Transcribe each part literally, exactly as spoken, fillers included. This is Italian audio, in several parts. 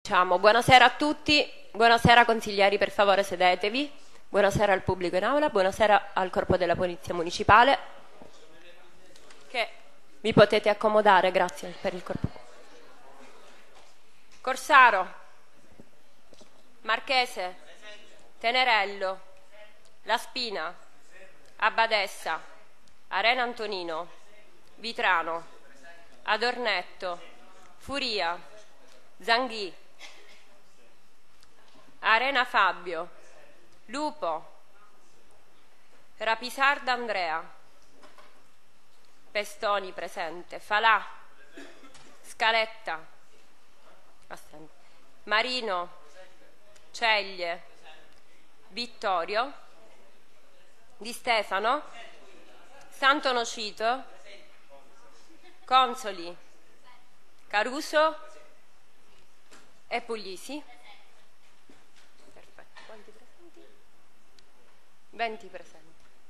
Diciamo, buonasera a tutti, buonasera consiglieri, per favore sedetevi, buonasera al pubblico in aula, buonasera al corpo della polizia municipale, che vi potete accomodare, grazie per il corpo. Corsaro, Marchese, Tenerello, La Spina, Abbadessa, Arena Antonino, Vitrano, Adornetto, Furia, Zanghì, Arena Fabio, Lupo, Rapisarda Andrea, Pestoni presente, Falà, Scaletta, assente, Marino, Ceglie, Vittorio, Di Stefano, Santo Nocito, Consoli, Caruso e Puglisi. Perfetto. Quanti presenti? venti presenti.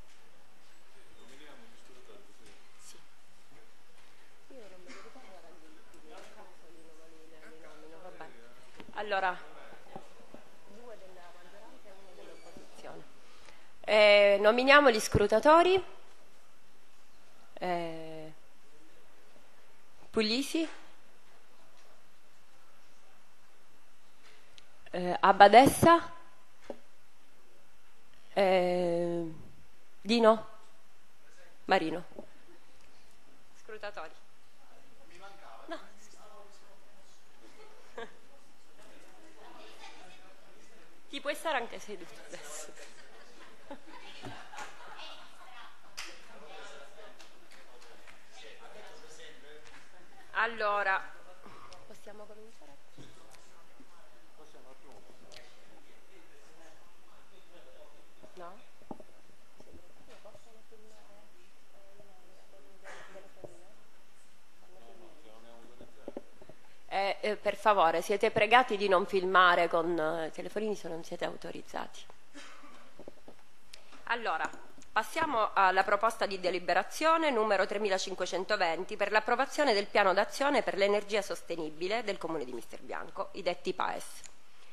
Sì. Io non mi ricordo la Consoli, li nomino, va bene. Allora, due della maggioranza e uno dell'opposizione. Eh, nominiamo gli scrutatori. Eh, Puglisi, eh, Abbadessa, eh, Dino, Marino. Scrutatori. No. Ti puoi stare anche seduto adesso. Allora, possiamo cominciare? No? Eh, eh, per favore, siete pregati di non filmare con eh, telefonini se non siete autorizzati. Allora, passiamo alla proposta di deliberazione numero tremilacinquecentoventi per l'approvazione del piano d'azione per l'energia sostenibile del Comune di Misterbianco, i detti P A E S.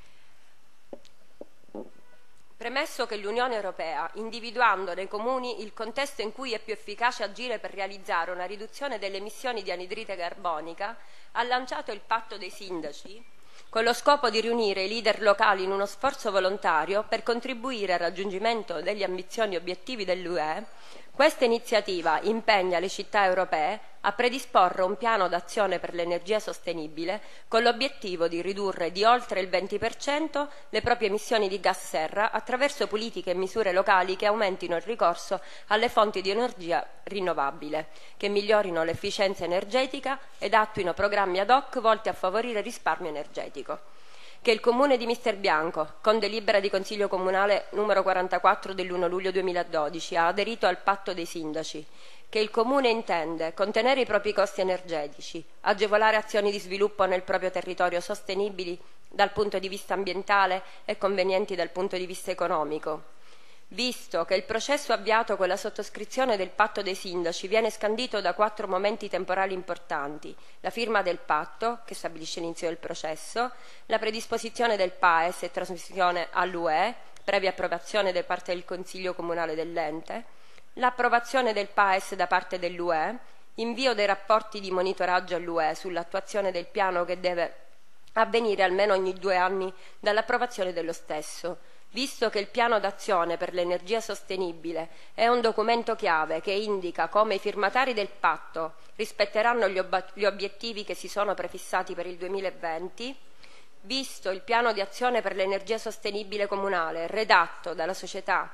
Premesso che l'Unione Europea, individuando nei comuni il contesto in cui è più efficace agire per realizzare una riduzione delle emissioni di anidride carbonica, ha lanciato il patto dei sindaci con lo scopo di riunire i leader locali in uno sforzo volontario per contribuire al raggiungimento degli ambiziosi obiettivi dell'U E, questa iniziativa impegna le città europee a predisporre un piano d'azione per l'energia sostenibile con l'obiettivo di ridurre di oltre il venti per cento le proprie emissioni di gas serra attraverso politiche e misure locali che aumentino il ricorso alle fonti di energia rinnovabile, che migliorino l'efficienza energetica ed attuino programmi ad hoc volti a favorire il risparmio energetico. Che il Comune di Misterbianco, con delibera di Consiglio Comunale numero quarantaquattro dell'primo luglio duemiladodici, ha aderito al patto dei sindaci, che il Comune intende contenere i propri costi energetici, agevolare azioni di sviluppo nel proprio territorio sostenibili dal punto di vista ambientale e convenienti dal punto di vista economico. Visto che il processo avviato con la sottoscrizione del patto dei sindaci viene scandito da quattro momenti temporali importanti: la firma del patto, che stabilisce l'inizio del processo, la predisposizione del P A E S e trasmissione all'U E, previa approvazione da parte del Consiglio Comunale dell'ente, l'approvazione del P A E S da parte dell'U E, invio dei rapporti di monitoraggio all'U E sull'attuazione del piano che deve avvenire almeno ogni due anni dall'approvazione dello stesso. Visto che il piano d'azione per l'energia sostenibile è un documento chiave che indica come i firmatari del patto rispetteranno gli, ob- gli obiettivi che si sono prefissati per il duemilaventi, visto il piano di azione per l'energia sostenibile comunale redatto dalla società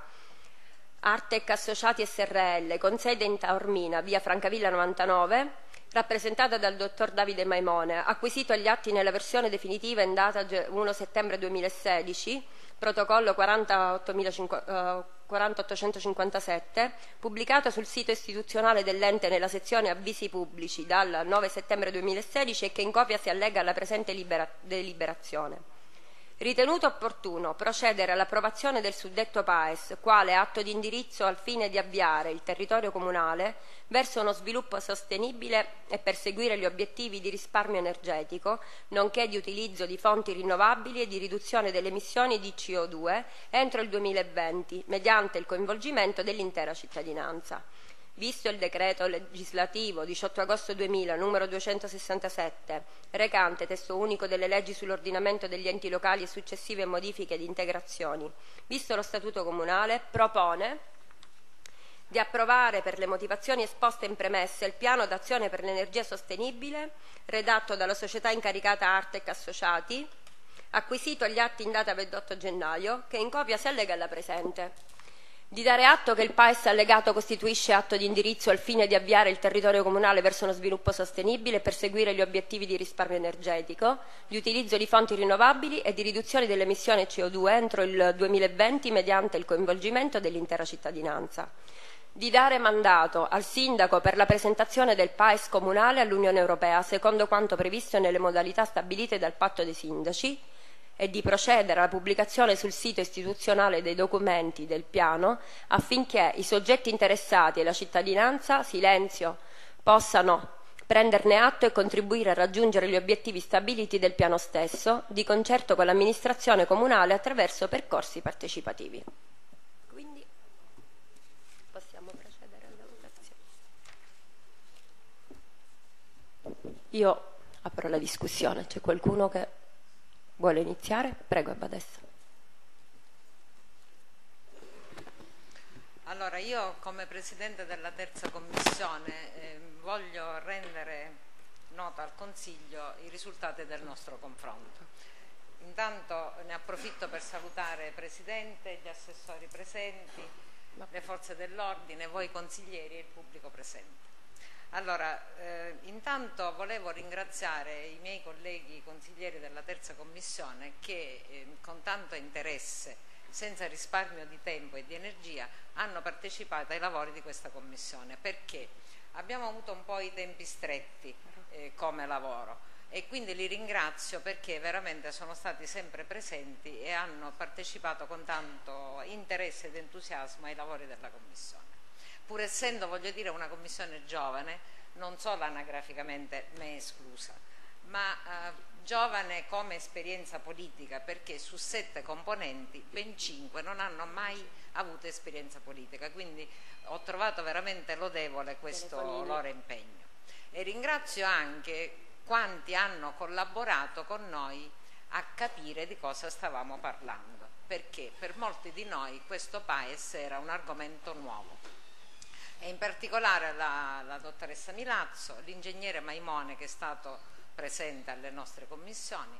Artec Associati S R L con sede in Taormina, via Francavilla novantanove, rappresentata dal dottor Davide Maimone, acquisito agli atti nella versione definitiva in data primo settembre duemilasedici, protocollo quarantaottocentocinquantasette, pubblicato sul sito istituzionale dell'ente nella sezione avvisi pubblici dal nove settembre duemilasedici e che in copia si allega alla presente libera- deliberazione. Ritenuto opportuno procedere all'approvazione del suddetto P A E S quale atto di indirizzo al fine di avviare il territorio comunale verso uno sviluppo sostenibile e perseguire gli obiettivi di risparmio energetico, nonché di utilizzo di fonti rinnovabili e di riduzione delle emissioni di C O due entro il duemilaventi, mediante il coinvolgimento dell'intera cittadinanza. Visto il decreto legislativo diciotto agosto duemila numero duecentosessantasette, recante testo unico delle leggi sull'ordinamento degli enti locali e successive modifiche ed integrazioni, visto lo statuto comunale, propone di approvare per le motivazioni esposte in premessa il piano d'azione per l'energia sostenibile redatto dalla società incaricata Artec Associati, acquisito agli atti in data ventotto gennaio, che in copia si allega alla presente. Di dare atto che il P A E S allegato costituisce atto di indirizzo al fine di avviare il territorio comunale verso uno sviluppo sostenibile e perseguire gli obiettivi di risparmio energetico, di utilizzo di fonti rinnovabili e di riduzione delle emissioni C O due entro il duemilaventi mediante il coinvolgimento dell'intera cittadinanza. Di dare mandato al Sindaco per la presentazione del P A E S comunale all'Unione Europea secondo quanto previsto nelle modalità stabilite dal Patto dei Sindaci, e di procedere alla pubblicazione sul sito istituzionale dei documenti del piano affinché i soggetti interessati e la cittadinanza, silenzio, possano prenderne atto e contribuire a raggiungere gli obiettivi stabiliti del piano stesso, di concerto con l'amministrazione comunale attraverso percorsi partecipativi. Quindi possiamo procedere alla votazione. Io apro la discussione, c'è qualcuno che vuole iniziare? Prego, Abbadessa. Allora, io come Presidente della Terza Commissione eh, voglio rendere noto al Consiglio i risultati del nostro confronto. Intanto ne approfitto per salutare il Presidente, gli assessori presenti, le forze dell'ordine, voi consiglieri e il pubblico presente. Allora, eh, intanto volevo ringraziare i miei colleghi consiglieri della Terza Commissione che eh, con tanto interesse, senza risparmio di tempo e di energia, hanno partecipato ai lavori di questa Commissione, perché abbiamo avuto un po' i tempi stretti eh, come lavoro e quindi li ringrazio perché veramente sono stati sempre presenti e hanno partecipato con tanto interesse ed entusiasmo ai lavori della Commissione. Pur essendo, voglio dire, una commissione giovane, non solo anagraficamente me esclusa, ma eh, giovane come esperienza politica, perché su sette componenti ben cinque non hanno mai avuto esperienza politica, quindi ho trovato veramente lodevole questo loro impegno. E ringrazio anche quanti hanno collaborato con noi a capire di cosa stavamo parlando, perché per molti di noi questo P A E S era un argomento nuovo. E in particolare la, la dottoressa Milazzo, l'ingegnere Maimone che è stato presente alle nostre commissioni,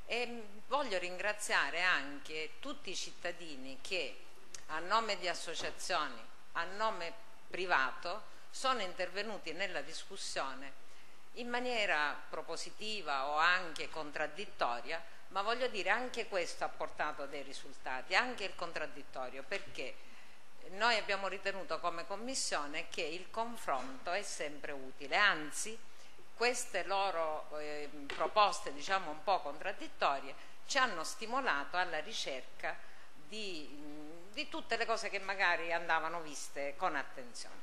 e voglio ringraziare anche tutti i cittadini che a nome di associazioni, a nome privato, sono intervenuti nella discussione in maniera propositiva o anche contraddittoria, ma voglio dire anche questo ha portato dei risultati, anche il contraddittorio, perché noi abbiamo ritenuto come Commissione che il confronto è sempre utile, anzi queste loro eh, proposte, diciamo un po' contraddittorie, ci hanno stimolato alla ricerca di, di tutte le cose che magari andavano viste con attenzione.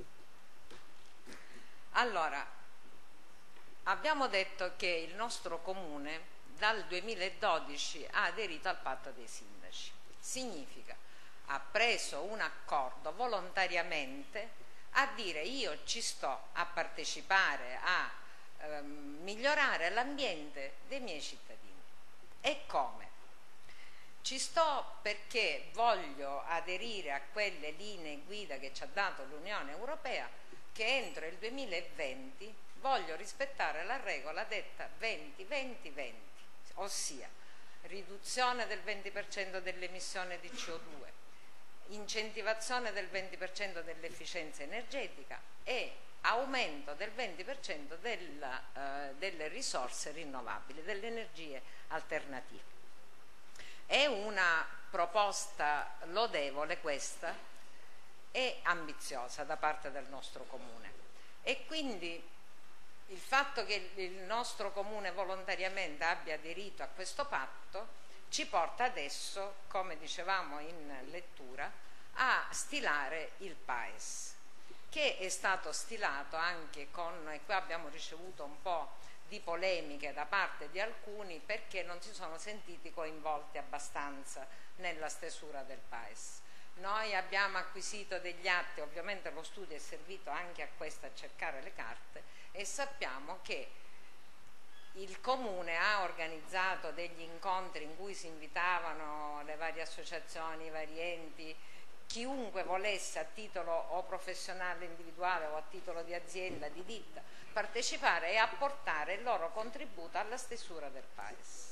Allora, abbiamo detto che il nostro Comune dal duemiladodici ha aderito al Patto dei Sindaci, significa ha preso un accordo volontariamente a dire io ci sto a partecipare a ehm, migliorare l'ambiente dei miei cittadini. E come? Ci sto perché voglio aderire a quelle linee guida che ci ha dato l'Unione Europea, che entro il duemilaventi voglio rispettare la regola detta venti venti venti, ossia riduzione del venti per cento dell'emissione di C O due, incentivazione del venti per cento dell'efficienza energetica e aumento del venti per cento della, eh, delle risorse rinnovabili, delle energie alternative. È una proposta lodevole questa e ambiziosa da parte del nostro Comune, e quindi il fatto che il nostro Comune volontariamente abbia aderito a questo patto ci porta adesso, come dicevamo in lettura, a stilare il P A E S, che è stato stilato anche con, e qua abbiamo ricevuto un po' di polemiche da parte di alcuni perché non si sono sentiti coinvolti abbastanza nella stesura del P A E S. Noi abbiamo acquisito degli atti, ovviamente lo studio è servito anche a questo, a cercare le carte, e sappiamo che il Comune ha organizzato degli incontri in cui si invitavano le varie associazioni, i vari enti, chiunque volesse a titolo o professionale individuale o a titolo di azienda, di ditta, partecipare e apportare il loro contributo alla stesura del P A E S.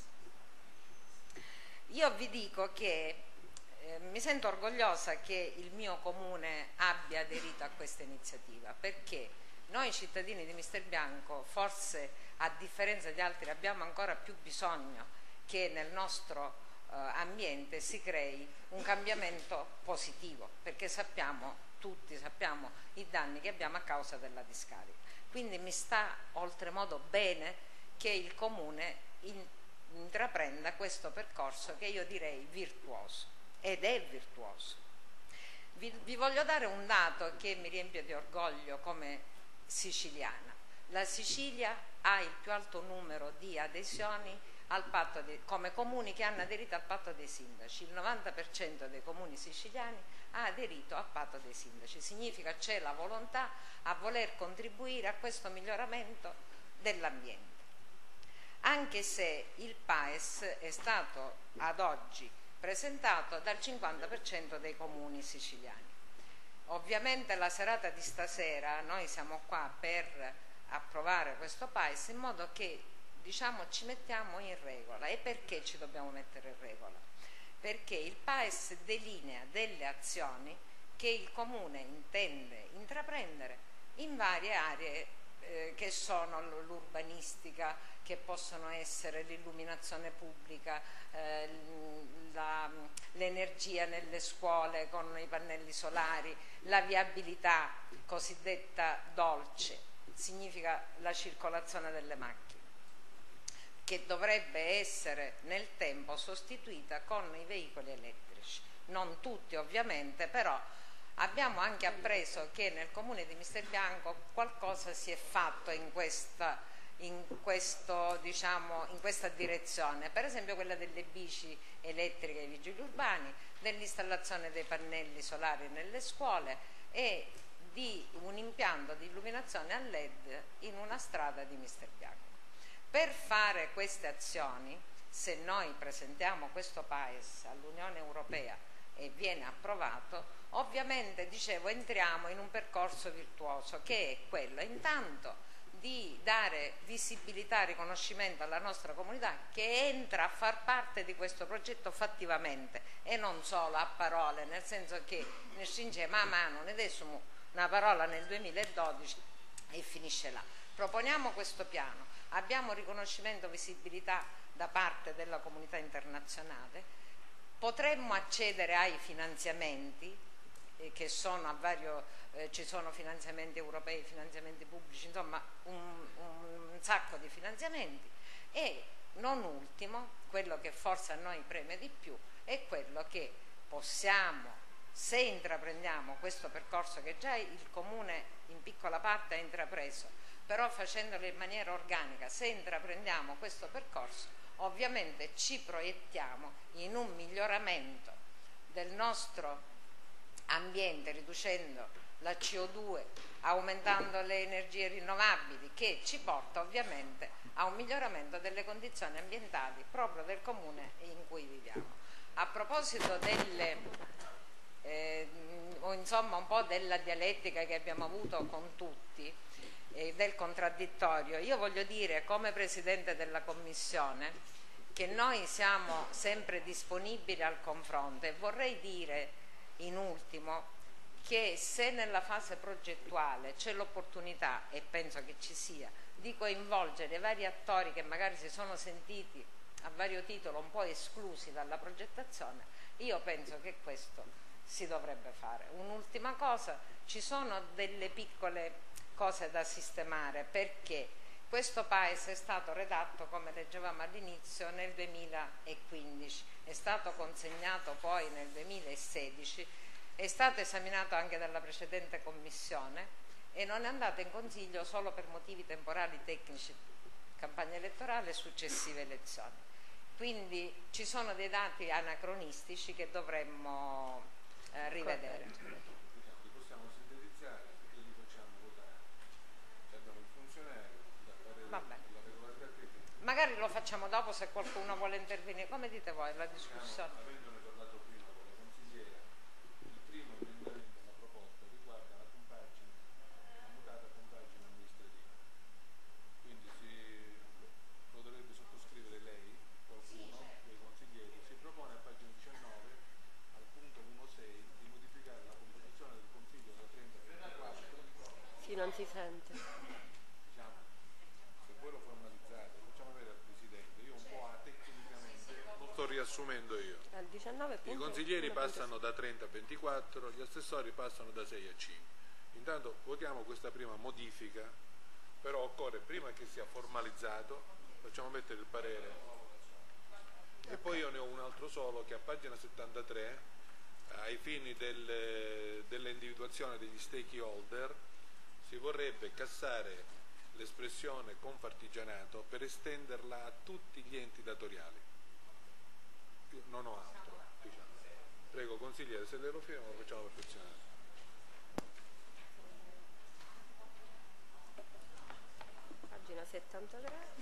Io vi dico che eh, mi sento orgogliosa che il mio comune abbia aderito a questa iniziativa, perché noi cittadini di Misterbianco, forse a differenza di altri, abbiamo ancora più bisogno che nel nostro eh, ambiente si crei un cambiamento positivo, perché sappiamo, tutti sappiamo i danni che abbiamo a causa della discarica. Quindi mi sta oltremodo bene che il comune in, intraprenda questo percorso che io direi virtuoso, ed è virtuoso. Vi, vi voglio dare un dato che mi riempie di orgoglio come siciliana. La Sicilia ha il più alto numero di adesioni al patto di, come comuni che hanno aderito al patto dei sindaci. Il novanta per cento dei comuni siciliani ha aderito al patto dei sindaci. Significa c'è la volontà a voler contribuire a questo miglioramento dell'ambiente. Anche se il P A E S è stato ad oggi presentato dal cinquanta per cento dei comuni siciliani. Ovviamente la serata di stasera noi siamo qua per approvare questo P A E S in modo che, diciamo, ci mettiamo in regola. E perché ci dobbiamo mettere in regola? Perché il P A E S delinea delle azioni che il comune intende intraprendere in varie aree eh, che sono l'urbanistica, che possono essere l'illuminazione pubblica, eh, l'energia nelle scuole con i pannelli solari, la viabilità cosiddetta dolce, significa la circolazione delle macchine, che dovrebbe essere nel tempo sostituita con i veicoli elettrici. Non tutti ovviamente, però abbiamo anche appreso che nel comune di Misterbianco qualcosa si è fatto in questa In, questo, diciamo, in questa direzione, per esempio quella delle bici elettriche ai vigili urbani, dell'installazione dei pannelli solari nelle scuole e di un impianto di illuminazione a led in una strada di Misterbianco. Per fare queste azioni, se noi presentiamo questo P A E S all'Unione Europea e viene approvato, ovviamente, dicevo, entriamo in un percorso virtuoso che è quello intanto di dare visibilità e riconoscimento alla nostra comunità che entra a far parte di questo progetto fattivamente e non solo a parole, nel senso che ne stringiamo a mano, ne dessimo una parola nel duemiladodici e finisce là. Proponiamo questo piano, abbiamo riconoscimento e visibilità da parte della comunità internazionale, potremmo accedere ai finanziamenti eh, che sono a vario Eh, ci sono finanziamenti europei, finanziamenti pubblici, insomma un, un sacco di finanziamenti, e non ultimo, quello che forse a noi preme di più, è quello che possiamo, se intraprendiamo questo percorso che già il Comune in piccola parte ha intrapreso, però facendolo in maniera organica, se intraprendiamo questo percorso, ovviamente ci proiettiamo in un miglioramento del nostro ambiente, riducendo la C O due, aumentando le energie rinnovabili, che ci porta ovviamente a un miglioramento delle condizioni ambientali proprio del comune in cui viviamo. A proposito delle, eh, o insomma un po' della dialettica che abbiamo avuto con tutti, eh, del contraddittorio, io voglio dire come Presidente della Commissione che noi siamo sempre disponibili al confronto, e vorrei dire in ultimo che se nella fase progettuale c'è l'opportunità, e penso che ci sia, di coinvolgere vari attori che magari si sono sentiti a vario titolo un po' esclusi dalla progettazione, io penso che questo si dovrebbe fare. Un'ultima cosa, ci sono delle piccole cose da sistemare, perché questo Paese è stato redatto, come leggevamo all'inizio, nel duemilaquindici, è stato consegnato poi nel duemilasedici, è stato esaminato anche dalla precedente commissione e non è andato in consiglio solo per motivi temporali tecnici, campagna elettorale e successive elezioni. Quindi ci sono dei dati anacronistici che dovremmo eh, rivedere. Possiamo sintetizzare e li facciamo votare. Abbiamo il funzionario da fare la regolarità tecnica. Magari lo facciamo dopo se qualcuno vuole intervenire. Come dite voi la discussione? Avendone parlato prima con la consigliera, il primo emendamento alla proposta riguarda la compagine, la mutata compagine amministrativa. Quindi si, lo, lo dovrebbe sottoscrivere lei, qualcuno dei consiglieri. Si propone a pagina diciannove, al punto uno sei, di modificare la composizione del consiglio da trenta a ventiquattro. Sì, non si sente. Diciamo, se voi lo formalizzate, lo facciamo vedere al Presidente. Io un po' a tecnicamente lo sto riassumendo io. Al diciannove I consiglieri passano da trenta a ventiquattro, gli assessori passano da sei a cinque. Intanto votiamo questa prima modifica, però occorre prima che sia formalizzato, facciamo mettere il parere. E poi io ne ho un altro solo che a pagina settantatré, ai fini del, dell'individuazione degli stakeholder, si vorrebbe cassare l'espressione confartigianato per estenderla a tutti gli enti datoriali. Io non ho altro, diciamo. Prego consigliere, se lei lo firma lo facciamo perfezionare. Pagina settantatré.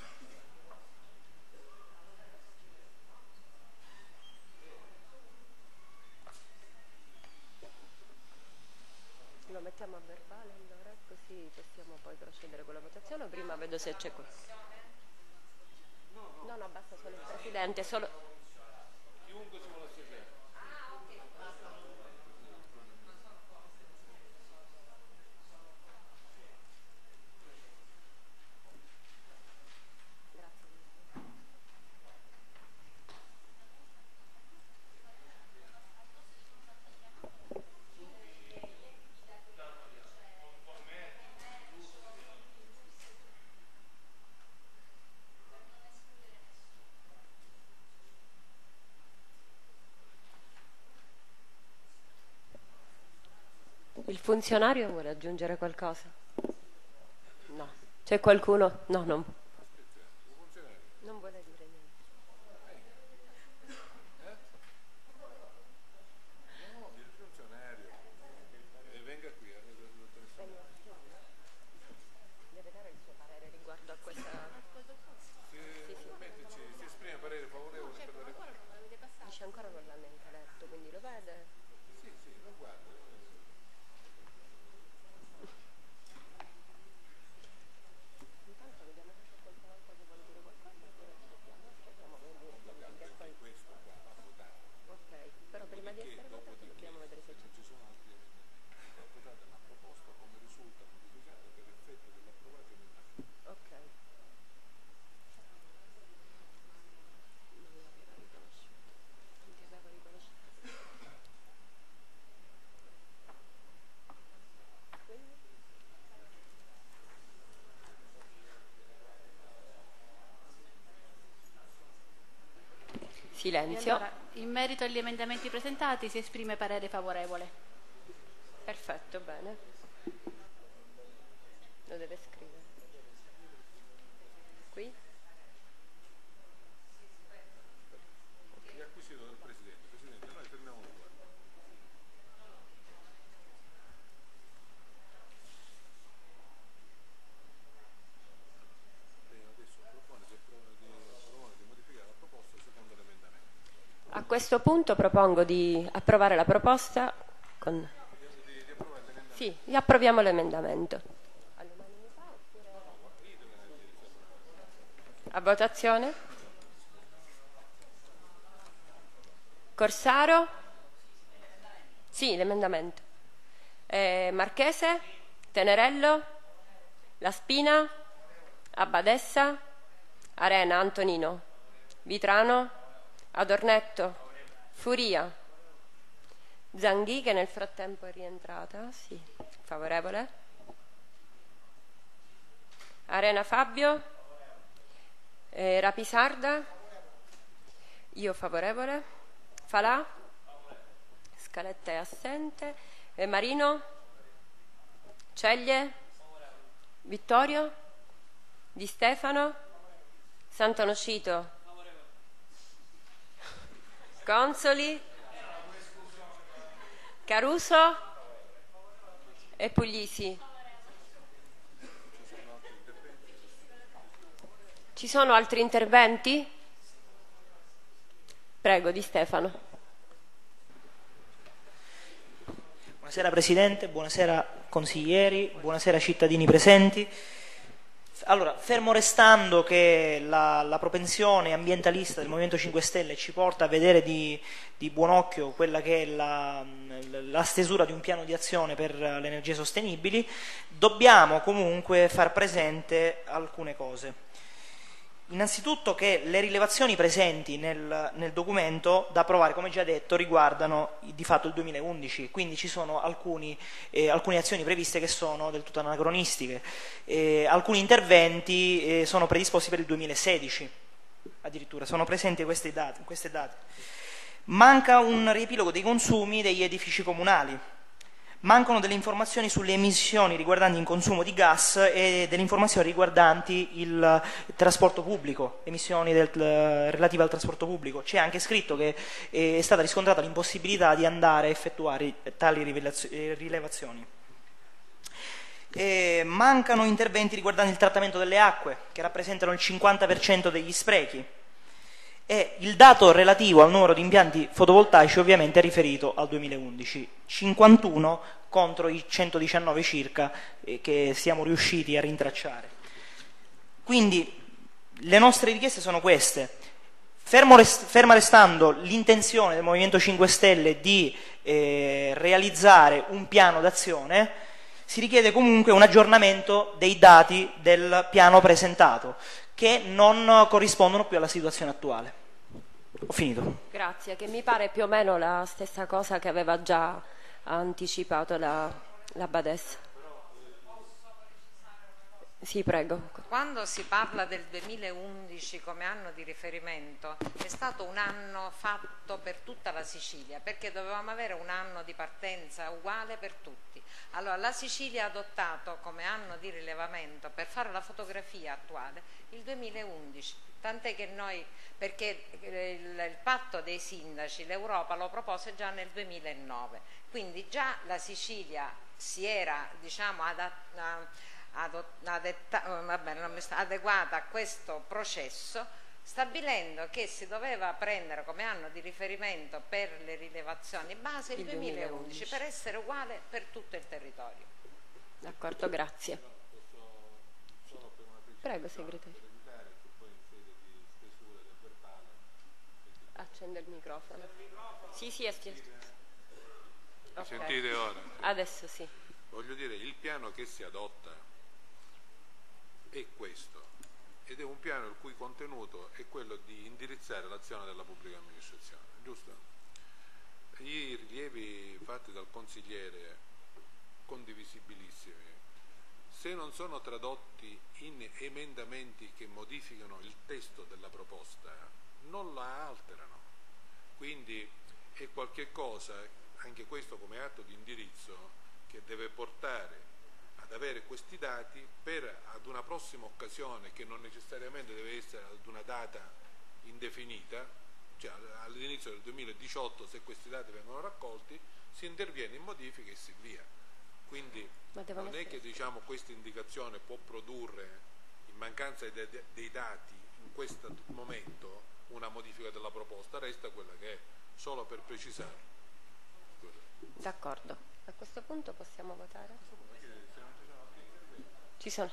Lo mettiamo a verbale allora, così possiamo poi procedere con la votazione. Prima vedo se c'è qualcosa. No, no, basta solo il Presidente, solo... Chiunque si vuole associare. Il funzionario vuole aggiungere qualcosa? No. C'è qualcuno? No, non, non vuole dire niente. No, il funzionario. E venga qui, eh, Deve dare il suo parere riguardo a questa... si, sì, sì. Mettici, si esprime parere favorevole per la replica. Dice ancora non l'ha neanche letto, quindi lo vede. Sì, sì, lo guarda. Intanto vediamo se c'è qualcun altro che vuole dire qualcosa, oppure aspettiamo, aspettiamo che poi... Questo qua va votato. Ok, però prima di essere votato dobbiamo vedere se c'è... Non ci sono altri emendamenti. Va votata la proposta come risulta modificata per effetto dell'approvato emendamento. Ok. Non l'aveva riconosciuto. Non ti aveva riconosciuto. Quindi? E Silenzio. allora, in merito agli emendamenti presentati si esprime parere favorevole. Perfetto, bene. Lo deve scrivere. Qui? È acquisito dal Presidente. Presidente, noi fermiamo qua. Lei adesso propone di, propone di modificare la proposta secondo l'emendamento. A questo punto propongo di approvare la proposta con... Di, di approvare l'emendamento. Sì, approviamo l'emendamento. A votazione? Corsaro? Sì, l'emendamento. Eh, Marchese? Tenerello? La Spina? Abbadessa? Arena, Antonino? Vitrano? Adornetto? Furia? Zanghì, che nel frattempo è rientrata? Sì. Favorevole? Arena Fabio, eh, Rapisarda, io favorevole, Falà, Scaletta è assente, eh, Marino, Ceglie, Vittorio, Di Stefano, Sant'Onofrio, Consoli, Caruso e Puglisi. Ci sono altri interventi? Prego, Di Stefano. Buonasera Presidente, buonasera consiglieri, buonasera cittadini presenti. Allora, fermo restando che la, la propensione ambientalista del Movimento cinque Stelle ci porta a vedere di, di buon occhio quella che è la, la stesura di un piano di azione per le energie sostenibili, dobbiamo comunque far presente alcune cose. Innanzitutto che le rilevazioni presenti nel, nel documento da approvare, come già detto, riguardano di fatto il duemilaundici, quindi ci sono alcuni, eh, alcune azioni previste che sono del tutto anacronistiche, eh, alcuni interventi eh, sono predisposti per il duemilasedici, addirittura sono presenti queste date, queste date. Manca un riepilogo dei consumi degli edifici comunali. Mancano delle informazioni sulle emissioni riguardanti il consumo di gas e delle informazioni riguardanti il trasporto pubblico, emissioni del, relative al trasporto pubblico. C'è anche scritto che è stata riscontrata l'impossibilità di andare a effettuare tali rilevazioni. E mancano interventi riguardanti il trattamento delle acque, che rappresentano il cinquanta per cento degli sprechi. E il dato relativo al numero di impianti fotovoltaici ovviamente è riferito al duemilaundici, cinquantuno contro i centodiciannove circa eh, che siamo riusciti a rintracciare. Quindi le nostre richieste sono queste: fermo rest- ferma restando l'intenzione del Movimento cinque Stelle di eh, realizzare un piano d'azione, si richiede comunque un aggiornamento dei dati del piano presentato, che non corrispondono più alla situazione attuale. Ho finito. Grazie, che mi pare più o meno la stessa cosa che aveva già anticipato la, la Badessa. Sì, prego. Quando si parla del duemilaundici come anno di riferimento, è stato un anno fatto per tutta la Sicilia, perché dovevamo avere un anno di partenza uguale per tutti. Allora la Sicilia ha adottato come anno di rilevamento per fare la fotografia attuale il duemilaundici, tant'è che noi, perché il, il patto dei sindaci, l'Europa lo propose già nel duemilanove, quindi già la Sicilia si era, diciamo, adattata, adeguata a questo processo, stabilendo che si doveva prendere come anno di riferimento per le rilevazioni base il, il duemilaundici per essere uguale per tutto il territorio. D'accordo, grazie. Prego, segretario. Accende il microfono. Sì, sì, è okay. Sentite ora. Adesso sì. Voglio dire, il piano che si adotta è questo, ed è un piano il cui contenuto è quello di indirizzare l'azione della pubblica amministrazione, giusto? I rilievi fatti dal consigliere, condivisibilissimi, se non sono tradotti in emendamenti che modificano il testo della proposta, non la alterano. Quindi è qualche cosa, anche questo come atto di indirizzo, che deve portare ad avere questi dati per ad una prossima occasione, che non necessariamente deve essere ad una data indefinita, cioè all'inizio del duemiladiciotto, se questi dati vengono raccolti si interviene in modifiche e si via. Quindi non è che, diciamo, questa indicazione può produrre, in mancanza dei, dei dati in questo momento, una modifica della proposta, resta quella che è, solo per precisare. D'accordo, a questo punto possiamo votare? Ci sono.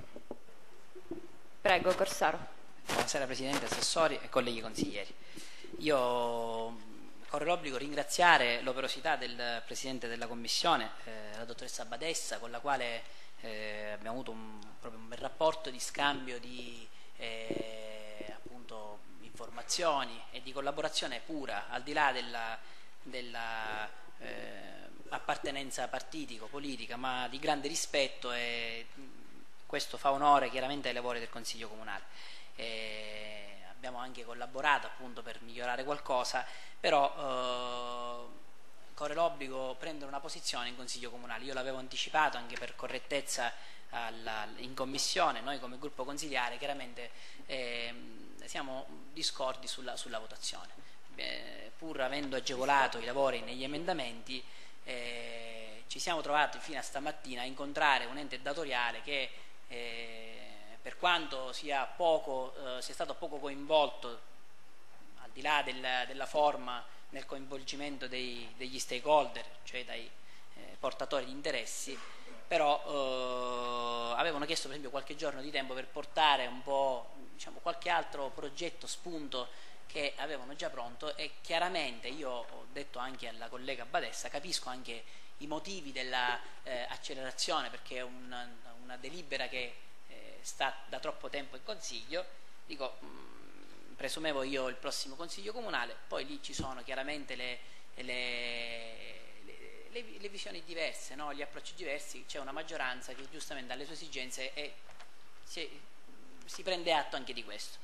Prego, Corsaro. Buonasera Presidente, Assessori e colleghi consiglieri. Io corre l'obbligo di ringraziare l'operosità del Presidente della Commissione, eh, la dottoressa Badessa, con la quale eh, abbiamo avuto un, proprio un bel rapporto di scambio di eh, appunto, informazioni e di collaborazione pura, al di là della, della eh, appartenenza partitico-politica, ma di grande rispetto e questo fa onore chiaramente ai lavori del Consiglio Comunale. Eh, abbiamo anche collaborato appunto per migliorare qualcosa, però eh, corre l'obbligo prendere una posizione in Consiglio Comunale. Io l'avevo anticipato anche per correttezza alla, in Commissione. Noi come gruppo consigliare chiaramente eh, siamo discordi sulla, sulla votazione, eh, pur avendo agevolato i lavori negli emendamenti. Eh, ci siamo trovati fino a stamattina a incontrare un ente datoriale che eh, per quanto sia, poco, eh, sia stato poco coinvolto, al di là del, della forma, nel coinvolgimento dei, degli stakeholder, cioè dai eh, portatori di interessi, però eh, avevano chiesto per esempio qualche giorno di tempo per portare un po', diciamo, qualche altro progetto spunto che avevano già pronto, e chiaramente io ho detto anche alla collega Badessa, capisco anche i motivi della eh, accelerazione, perché è una, una delibera che eh, sta da troppo tempo in Consiglio. Dico, mh, presumevo io il prossimo Consiglio Comunale, poi lì ci sono chiaramente le, le, le, le, le visioni diverse, no? Gli approcci diversi, c'è una maggioranza che giustamente ha le sue esigenze e si, si prende atto anche di questo.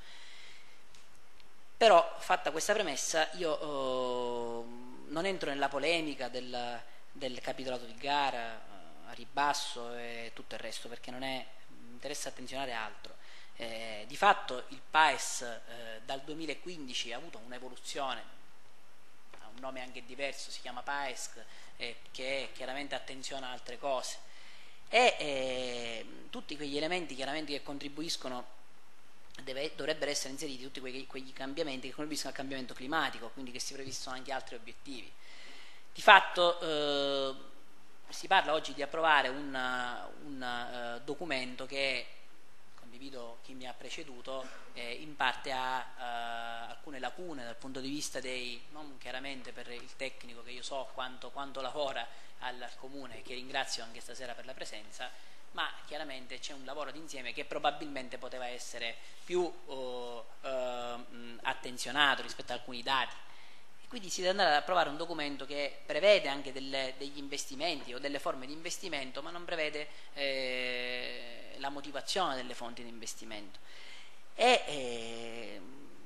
Però, fatta questa premessa, io eh, non entro nella polemica del, del capitolato di gara eh, a ribasso e tutto il resto, perché non è, mi interessa attenzionare altro. Eh, di fatto il PAES eh, dal duemilaquindici ha avuto un'evoluzione, ha un nome anche diverso, si chiama PAES, eh, che chiaramente attenziona a altre cose, e eh, tutti quegli elementi chiaramente che contribuiscono, Deve, dovrebbero essere inseriti tutti quei, quegli cambiamenti che contribuiscono al cambiamento climatico, quindi che si previstono anche altri obiettivi. Di fatto eh, si parla oggi di approvare un, un uh, documento che, condivido chi mi ha preceduto, eh, in parte ha uh, alcune lacune dal punto di vista dei, non chiaramente per il tecnico, che io so quanto, quanto lavora al, al Comune, che ringrazio anche stasera per la presenza, ma chiaramente c'è un lavoro d'insieme che probabilmente poteva essere più uh, uh, attenzionato rispetto ad alcuni dati, e quindi si deve andare ad approvare un documento che prevede anche delle, degli investimenti o delle forme di investimento, ma non prevede eh, la motivazione delle fonti di investimento, e eh,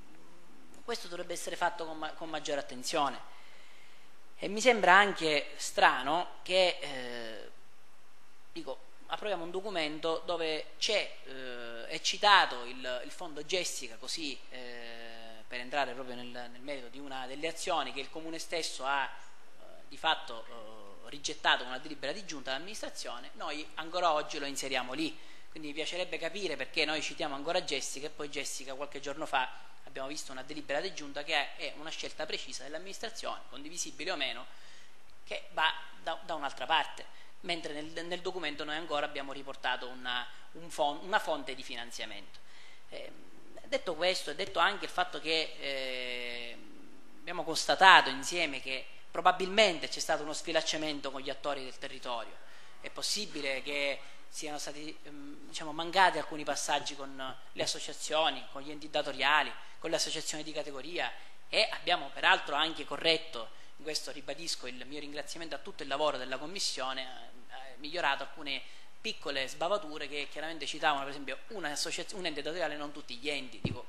questo dovrebbe essere fatto con, ma con maggiore attenzione. E mi sembra anche strano che eh, dico approviamo un documento dove c'è, eh, è citato il, il fondo Jessica, così eh, per entrare proprio nel, nel merito di una delle azioni che il Comune stesso ha eh, di fatto eh, rigettato con una delibera di giunta dell'amministrazione. Noi ancora oggi lo inseriamo lì, quindi mi piacerebbe capire perché noi citiamo ancora Jessica, e poi Jessica qualche giorno fa abbiamo visto una delibera di giunta che è una scelta precisa dell'amministrazione, condivisibile o meno, che va da, da un'altra parte, mentre nel, nel documento noi ancora abbiamo riportato una, un fon, una fonte di finanziamento. Eh, detto questo, e detto anche il fatto che eh, abbiamo constatato insieme che probabilmente c'è stato uno sfilacciamento con gli attori del territorio, è possibile che siano stati ehm, diciamo, mancati alcuni passaggi con le associazioni, con gli enti datoriali, con le associazioni di categoria, e abbiamo peraltro anche corretto, in questo ribadisco il mio ringraziamento a tutto il lavoro della Commissione, migliorato alcune piccole sbavature che chiaramente citavano, per esempio una un ente datoriale, non tutti gli enti, dico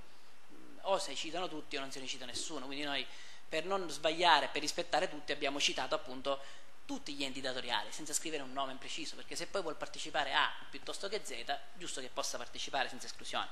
o se citano tutti o non se ne cita nessuno, quindi noi per non sbagliare, per rispettare tutti, abbiamo citato appunto tutti gli enti datoriali senza scrivere un nome preciso, perché se poi vuol partecipare A piuttosto che Z, giusto che possa partecipare senza esclusione.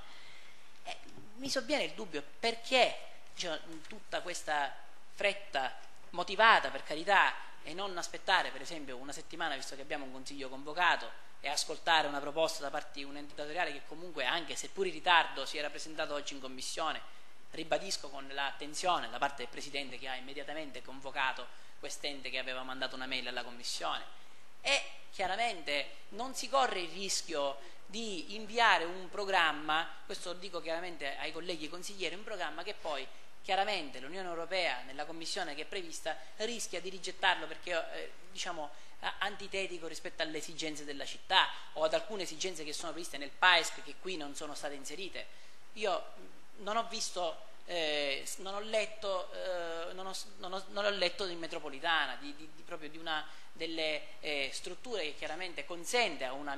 E mi sovviene il dubbio perché, diciamo, tutta questa fretta motivata, per carità, e non aspettare per esempio una settimana, visto che abbiamo un consiglio convocato, e ascoltare una proposta da parte di un ente datoriale che comunque, anche seppur in ritardo, si era presentato oggi in Commissione, ribadisco con l'attenzione da parte del Presidente, che ha immediatamente convocato quest'ente che aveva mandato una mail alla Commissione, e chiaramente non si corre il rischio di inviare un programma, questo lo dico chiaramente ai colleghi consiglieri, un programma che poi chiaramente l'Unione Europea nella Commissione che è prevista rischia di rigettarlo perché eh, diciamo antitetico rispetto alle esigenze della città o ad alcune esigenze che sono previste nel PAES che qui non sono state inserite. Io non ho visto, eh, non ho letto, eh, non, ho, non, ho, non ho letto in metropolitana di, di, di proprio di una delle eh, strutture che chiaramente consente a una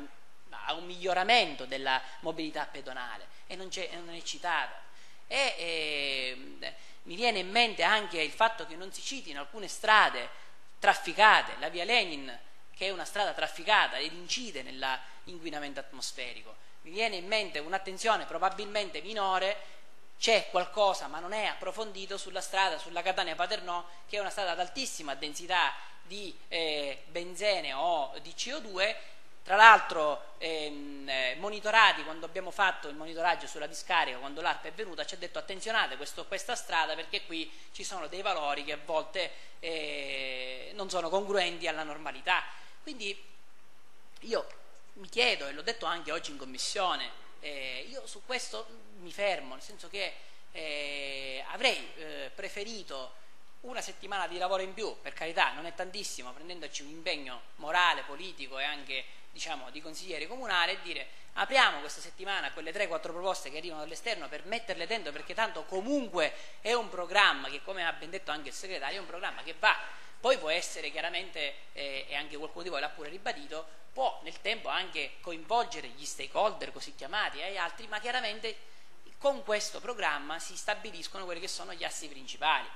a un miglioramento della mobilità pedonale e non, non è citata. E eh, mi viene in mente anche il fatto che non si citino alcune strade trafficate, la via Lenin, che è una strada trafficata ed incide nell'inquinamento atmosferico. Mi viene in mente un'attenzione probabilmente minore, c'è qualcosa ma non è approfondito sulla strada, sulla Catania-Paternò, che è una strada ad altissima densità di eh, benzene o di C O due. Tra l'altro ehm, eh, monitorati, quando abbiamo fatto il monitoraggio sulla discarica, quando l'A R P è venuta, ci ha detto attenzionate questo, questa strada perché qui ci sono dei valori che a volte eh, non sono congruenti alla normalità. Quindi io mi chiedo, e l'ho detto anche oggi in commissione, eh, io su questo mi fermo, nel senso che eh, avrei eh, preferito una settimana di lavoro in più, per carità non è tantissimo, prendendoci un impegno morale, politico e anche diciamo di consiglieri comunali, e dire apriamo questa settimana quelle tre quattro proposte che arrivano dall'esterno per metterle dentro, perché tanto comunque è un programma che, come ha ben detto anche il segretario, è un programma che va, poi può essere chiaramente, eh, e anche qualcuno di voi l'ha pure ribadito, può nel tempo anche coinvolgere gli stakeholder così chiamati e altri, ma chiaramente con questo programma si stabiliscono quelli che sono gli assi principali.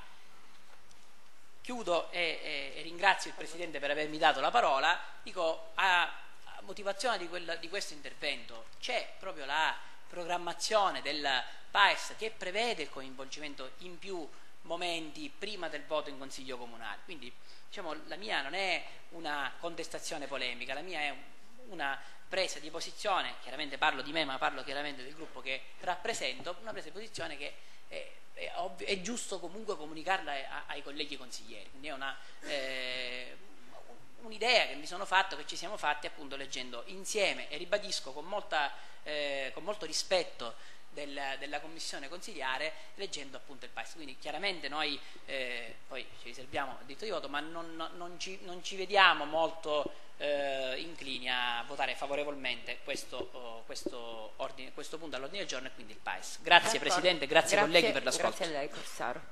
Chiudo e, e, e ringrazio il Presidente per avermi dato la parola. Dico, a, a motivazione di, quel, di questo intervento c'è proprio la programmazione del P A E S che prevede il coinvolgimento in più momenti prima del voto in Consiglio Comunale. Quindi diciamo, la mia non è una contestazione polemica, la mia è una presa di posizione, chiaramente parlo di me ma parlo chiaramente del gruppo che rappresento, una presa di posizione che è, è, ovvio, è giusto comunque comunicarla ai, ai colleghi consiglieri, quindi è una eh, un'idea che mi sono fatto, che ci siamo fatti appunto leggendo insieme, e ribadisco con, molta, eh, con molto rispetto del, della commissione consigliare, leggendo appunto il P A E S. Quindi chiaramente noi eh, poi ci riserviamo il diritto di voto, ma non, non, ci, non ci vediamo molto eh, inclini a votare favorevolmente questo, oh, questo, ordine, questo punto all'ordine del giorno e quindi il P A E S. Grazie Presidente, grazie, grazie colleghi per l'ascolto. Grazie a lei Corsaro.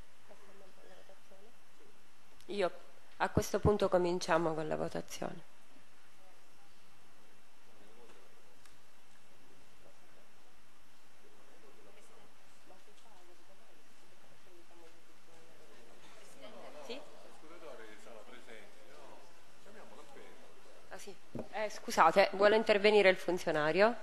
Io a questo punto cominciamo con la votazione. Sì? Ah, sì. Eh, scusate, vuole intervenire il funzionario?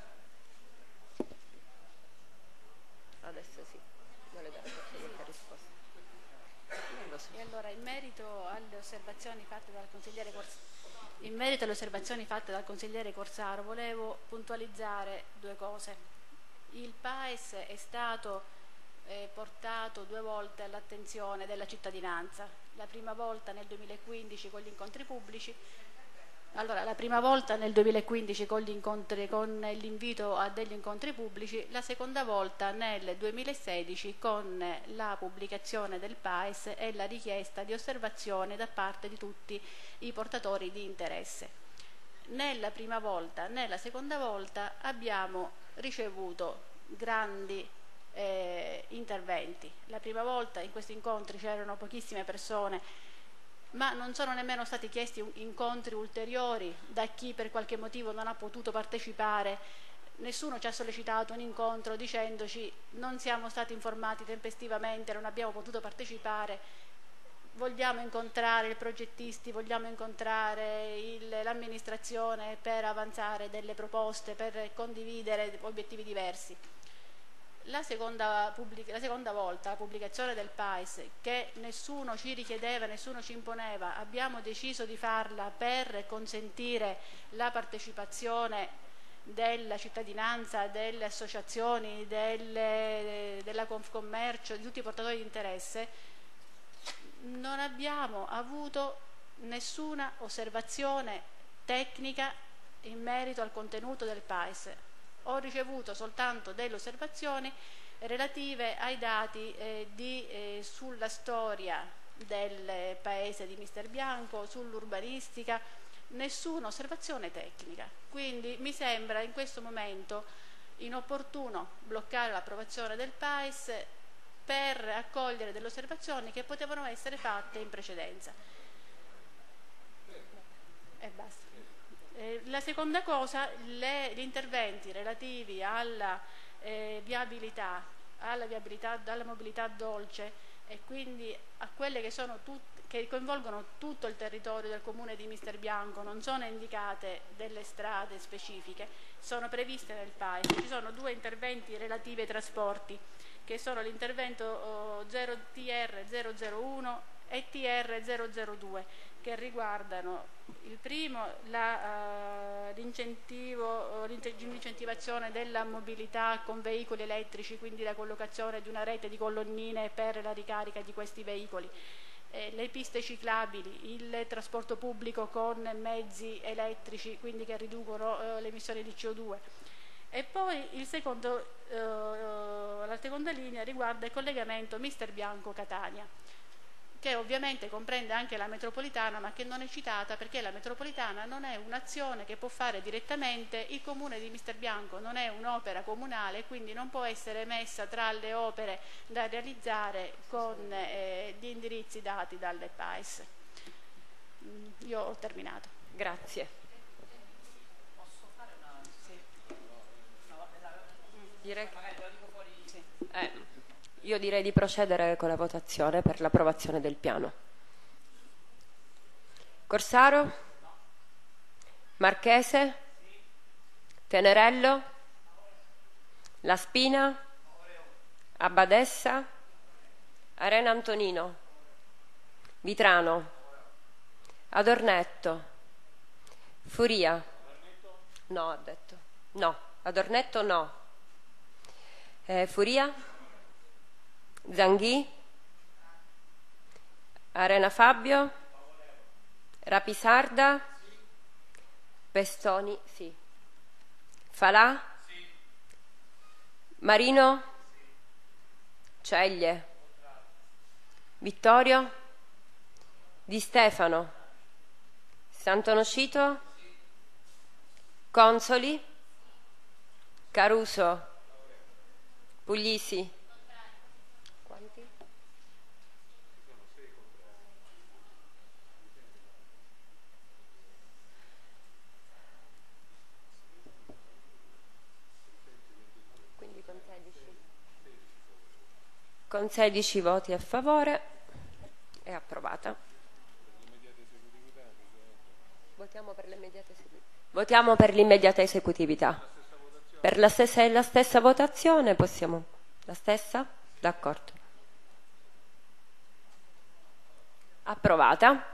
Adesso sì, vuole dare qualche risposta. Non lo so. E allora, in merito alle osservazioni fatte dal consigliere Corsaro, in merito alle osservazioni fatte dal consigliere Corsaro, volevo puntualizzare due cose. Il P A E S è stato eh, portato due volte all'attenzione della cittadinanza. La prima volta nel duemilaquindici con gli incontri pubblici. Allora, la prima volta nel duemilaquindici con, gli incontri, con l'invito a degli incontri pubblici, la seconda volta nel duemilasedici con la pubblicazione del P A E S e la richiesta di osservazione da parte di tutti i portatori di interesse. Nella prima volta, nella seconda volta abbiamo ricevuto grandi eh, interventi. La prima volta in questi incontri c'erano pochissime persone, ma non sono nemmeno stati chiesti incontri ulteriori da chi per qualche motivo non ha potuto partecipare. Nessuno ci ha sollecitato un incontro dicendoci non siamo stati informati tempestivamente, non abbiamo potuto partecipare, vogliamo incontrare i progettisti, vogliamo incontrare l'amministrazione per avanzare delle proposte, per condividere obiettivi diversi. La seconda, la seconda volta, la pubblicazione del P A E S, che nessuno ci richiedeva, nessuno ci imponeva, abbiamo deciso di farla per consentire la partecipazione della cittadinanza, delle associazioni, delle, della Confcommercio, di tutti i portatori di interesse. Non abbiamo avuto nessuna osservazione tecnica in merito al contenuto del P A E S. Ho ricevuto soltanto delle osservazioni relative ai dati eh, di, eh, sulla storia del paese di Mister Bianco, sull'urbanistica, nessuna osservazione tecnica. Quindi mi sembra in questo momento inopportuno bloccare l'approvazione del P A E S per accogliere delle osservazioni che potevano essere fatte in precedenza. E basta. Eh, la, seconda cosa, le, gli interventi relativi alla eh, viabilità, alla viabilità, alla mobilità dolce e quindi a quelle che sono tutte, che coinvolgono tutto il territorio del comune di Misterbianco, non sono indicate delle strade specifiche, sono previste nel P A E S. Ci sono due interventi relativi ai trasporti, che sono l'intervento oh, zero T R zero zero uno e T R zero zero due, che riguardano il primo uh, l'incentivo, uh, l'incentivazione della mobilità con veicoli elettrici, quindi la collocazione di una rete di colonnine per la ricarica di questi veicoli, eh, le piste ciclabili, il trasporto pubblico con mezzi elettrici, quindi che riducono uh, le emissioni di C O due. E poi il secondo, uh, uh, la seconda linea riguarda il collegamento Misterbianco-Catania, che ovviamente comprende anche la metropolitana, ma che non è citata perché la metropolitana non è un'azione che può fare direttamente il comune di Misterbianco, non è un'opera comunale, quindi non può essere messa tra le opere da realizzare con eh, gli indirizzi dati dalle P A E S. Io ho terminato. Grazie. Posso fare una... Sì. Direi che... Sì. Eh. Io direi di procedere con la votazione per l'approvazione del piano. Corsaro? Marchese? Tenerello? La Spina? Abbadessa? Arena Antonino? Vitrano? Adornetto? Furia? No, ha detto. No. Adornetto no. Eh, Furia? Zanghì, Arena Fabio, Rapisarda, Pestoni, sì. Falà, sì. Marino, sì. Ceglie, sì. Vittorio, Di Stefano, Sant'Onofrio, sì. Consoli, Caruso, Puglisi. Con sedici voti a favore è approvata. Votiamo per l'immediata esecutività. Votiamo per l'immediata esecutività. Per la stessa, la stessa votazione possiamo... La stessa? D'accordo. Approvata.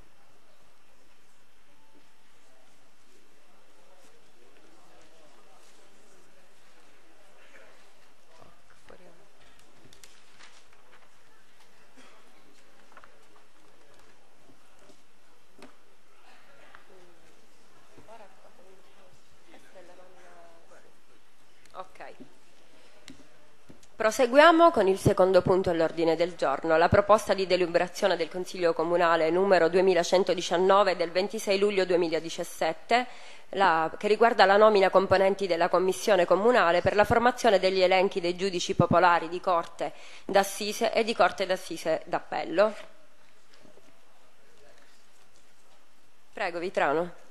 Proseguiamo con il secondo punto all'ordine del giorno, la proposta di deliberazione del Consiglio Comunale numero duemilacentodiciannove del ventisei luglio duemiladiciassette, la, che riguarda la nomina componenti della Commissione Comunale per la formazione degli elenchi dei giudici popolari di Corte d'Assise e di Corte d'Assise d'Appello. Prego, Vitrano.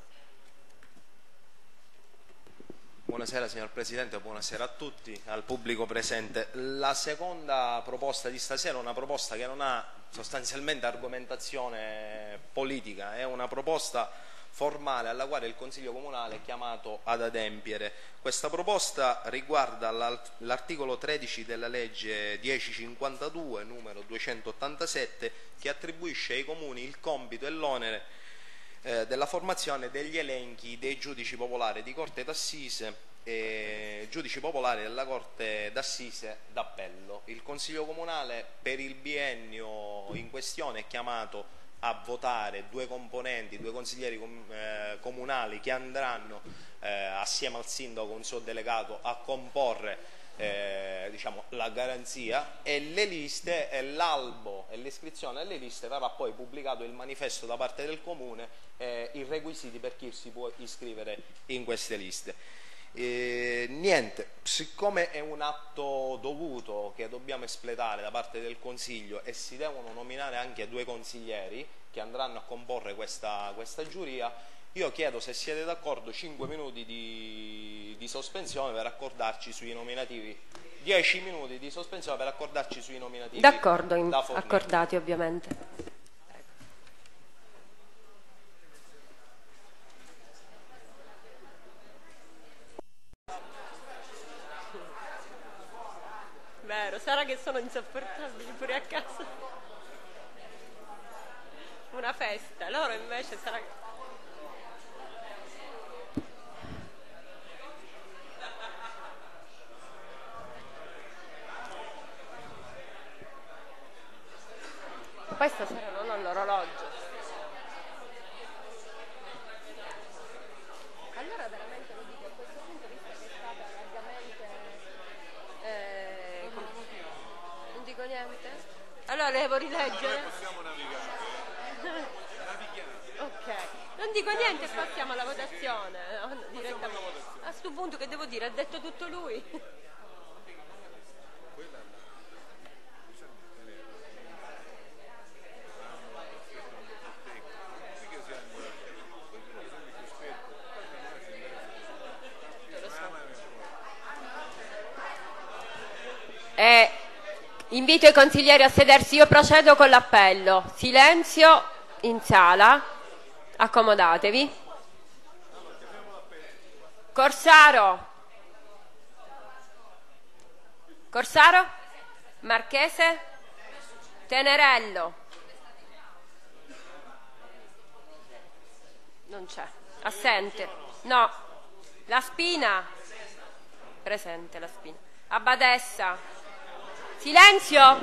Buonasera signor Presidente, buonasera a tutti, al pubblico presente. La seconda proposta di stasera è una proposta che non ha sostanzialmente argomentazione politica, è una proposta formale alla quale il Consiglio Comunale è chiamato ad adempiere. Questa proposta riguarda l'articolo tredici della legge millecentocinquantadue, numero duecentottantasette, che attribuisce ai comuni il compito e l'onere della formazione degli elenchi dei giudici popolari di Corte d'Assise e giudici popolari della Corte d'Assise d'Appello. Il Consiglio Comunale per il biennio in questione è chiamato a votare due componenti, due consiglieri com eh, comunali che andranno eh, assieme al sindaco, un suo delegato, a comporre Eh, diciamo, la garanzia, e le liste e l'albo e l'iscrizione alle liste verrà poi pubblicato il manifesto da parte del comune, eh, i requisiti per chi si può iscrivere in queste liste. Eh, niente, siccome è un atto dovuto che dobbiamo espletare da parte del Consiglio e si devono nominare anche due consiglieri che andranno a comporre questa, questa giuria, Io chiedo, se siete d'accordo, cinque minuti di, di sospensione per accordarci sui nominativi, dieci minuti di sospensione per accordarci sui nominativi. D'accordo, da accordati ovviamente. Vero, sarà che sono insopportabili pure a casa. Una festa, loro invece sarà che... Poi stasera non ho l'orologio. Allora veramente lo dico, a questo punto, visto che è stata largamente... Eh, non dico niente? Allora devo rileggere? Noi possiamo navigare. Navighiamo. Ok, non dico niente e passiamo alla votazione. Direttamente. A sto punto che devo dire? Ha detto tutto lui. E invito i consiglieri a sedersi. Io procedo con l'appello. Silenzio in sala. Accomodatevi. Corsaro. Corsaro? Marchese? Tenerello? Non c'è. Assente? No. La Spina? Presente la Spina. Abbadessa? Silenzio!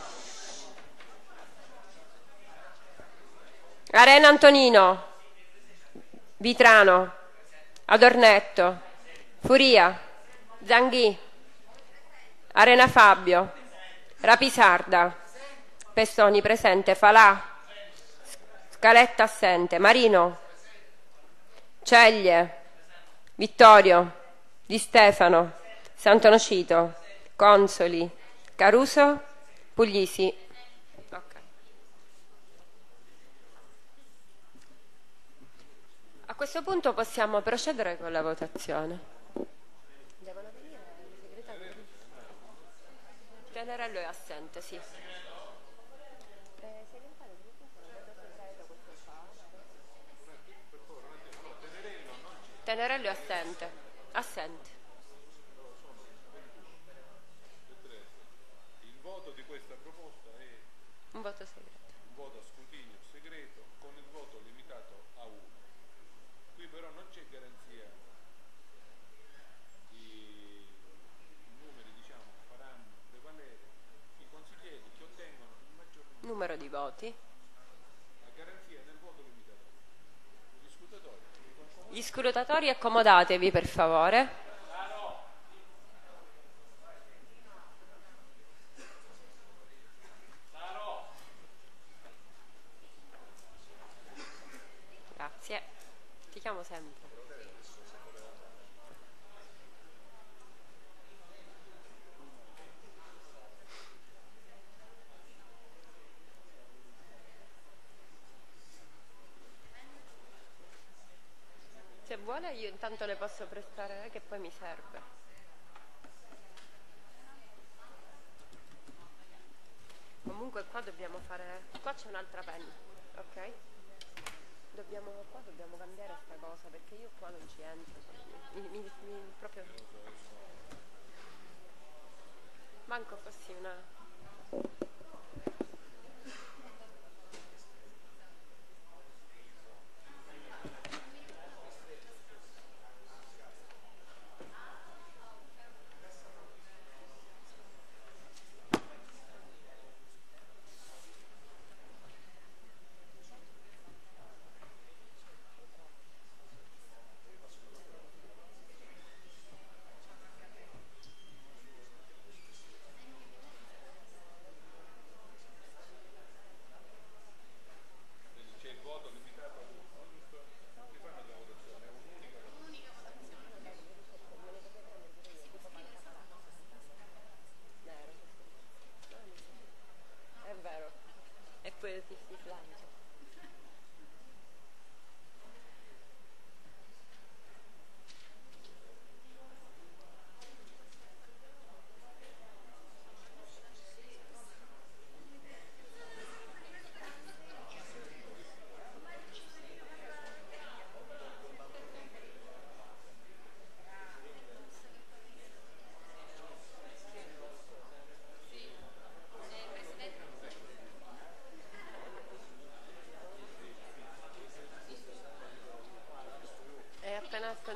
Arena Antonino? Vitrano? Adornetto? Furia? Zanghì? Arena Fabio? Rapisarda? Pestoni presente. Falà? Scaletta assente. Marino? Ceglie? Vittorio? Di Stefano? Sant'Onofrio? Consoli? Caruso? Puglisi? Okay. A questo punto possiamo procedere con la votazione. Devono venire i segretari? Tenerello è assente, sì. Tenerello è assente. Assente. Il voto di questa proposta è un voto segreto. Un voto a scrutinio segreto con il voto limitato a uno. Qui però non c'è garanzia. I numeri, diciamo, faranno prevalere i consiglieri che ottengono il maggior numero di voti. A garanzia del voto limitato. Gli scrutatori. Gli scrutatori accomodatevi per favore. Grazie. Ti chiamo sempre. Se vuole io intanto le posso prestare che poi mi serve. Comunque qua dobbiamo fare... Qua c'è un'altra penna, ok? Dobbiamo, qua dobbiamo cambiare sta cosa perché io qua non ci entro. Mi, mi, mi, proprio... Manco fossi una...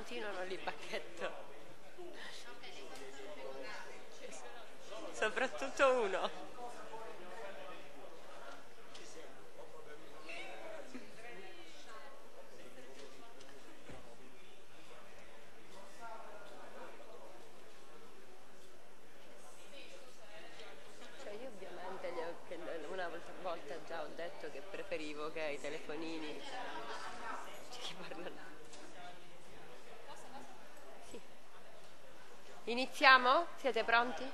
continuano lì bacchetto. Soprattutto uno. Cioè io ovviamente gli ho- che una volta, volta già ho detto che preferivo che ai telefonini ci parlano. Sì. Iniziamo? Siete pronti?